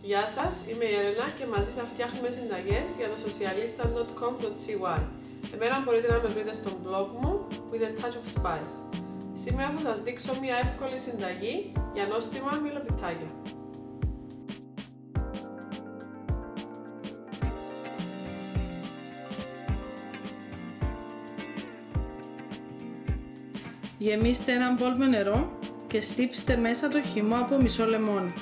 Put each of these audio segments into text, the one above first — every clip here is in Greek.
Γεια σας, είμαι η Έλενα και μαζί θα φτιάχνουμε συνταγές για το socialista.com.cy. Εμένα μπορείτε να με βρείτε στο blog μου with a touch of spice. Σήμερα θα σας δείξω μια εύκολη συνταγή για νόστιμα μιλοπιτάκια. Γεμίστε ένα μπολ με νερό και στύψτε μέσα το χυμό από μισό λεμόνι.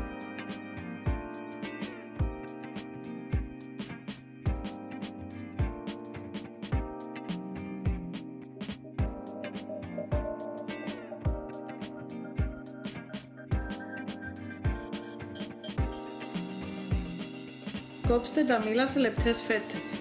Κόψτε τα μήλα σε λεπτές φέτες.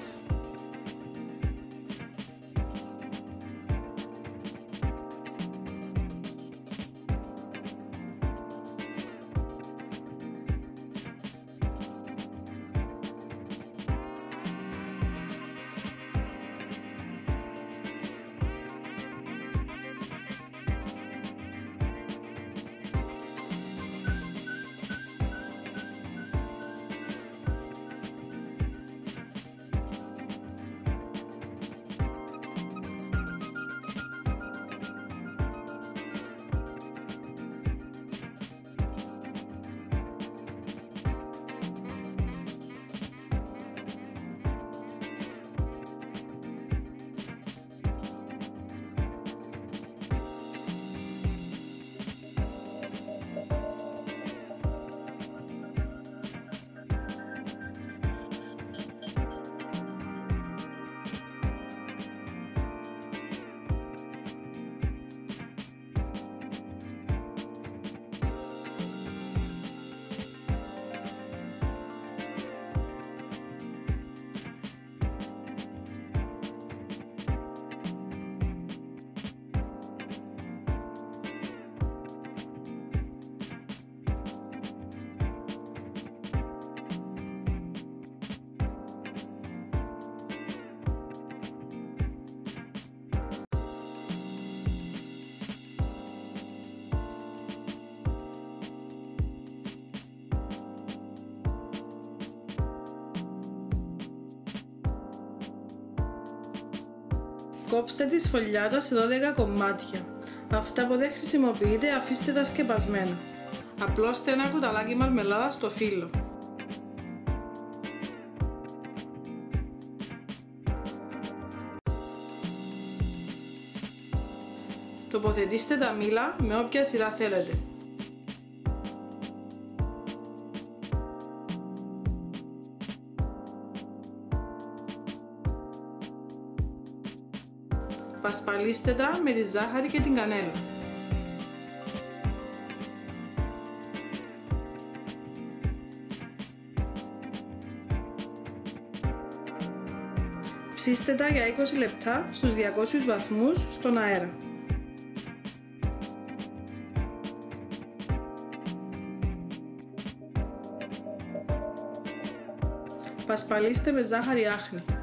Κόψτε τη σφολιάτα σε 12 κομμάτια. Αυτά που δεν χρησιμοποιείτε αφήστε τα σκεπασμένα. Απλώστε ένα κουταλάκι μαρμελάδα στο φύλλο. Τοποθετήστε τα μήλα με όποια σειρά θέλετε. Πασπαλίστε τα με τη ζάχαρη και την κανέλα. Ψήστε τα για 20 λεπτά στους 200 βαθμούς στον αέρα. Πασπαλίστε με ζάχαρη άχνη.